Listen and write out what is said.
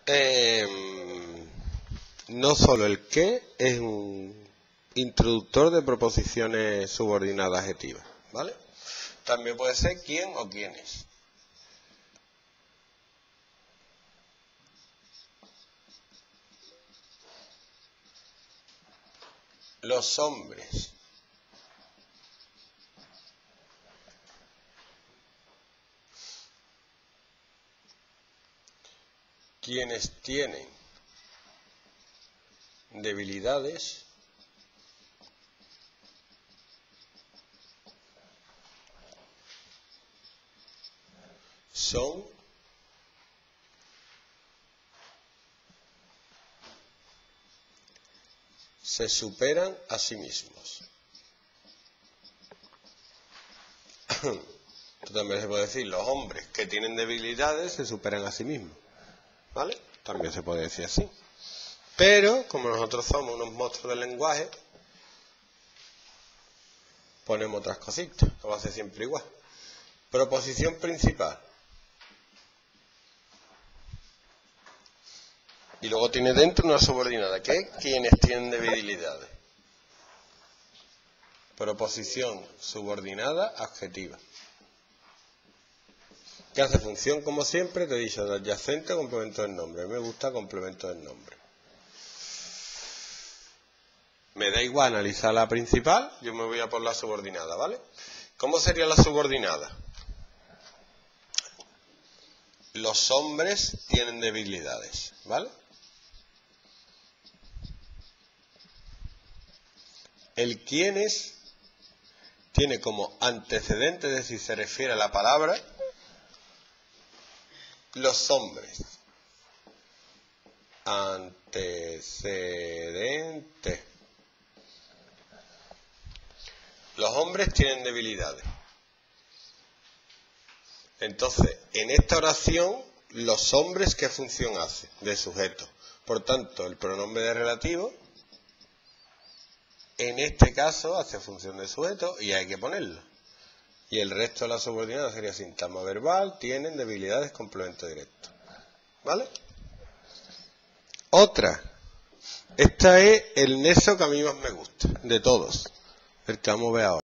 no solo el que es un introductor de proposiciones subordinadas adjetivas, ¿vale? También puede ser quién o quiénes. Los hombres. Quienes tienen debilidades se superan a sí mismos. También se puede decir, los hombres que tienen debilidades se superan a sí mismos, ¿vale? También se puede decir así. Pero, como nosotros somos unos monstruos del lenguaje, ponemos otras cositas, lo va a hacer siempre igual. Proposición principal. Y luego tiene dentro una subordinada, que es quienes tienen debilidades. Proposición subordinada adjetiva. ¿Qué hace función? Como siempre, te he dicho, de adyacente o complemento del nombre. A mí me gusta complemento del nombre. Me da igual analizar la principal, yo me voy a por la subordinada, ¿vale? ¿Cómo sería la subordinada? Los hombres tienen debilidades, ¿vale? El quienes tiene como antecedente, es decir, se refiere a la palabra los hombres. Antecedente. Los hombres tienen debilidades. Entonces, en esta oración, los hombres, ¿qué función hace? De sujeto. Por tanto, el pronombre de relativo, en este caso, hace función de sujeto y hay que ponerlo. Y el resto de la subordinada sería sintagma verbal, tienen debilidades, complemento directo. ¿Vale? Otra. Esta es el nexo que a mí más me gusta, de todos. El que vamos a ver ahora.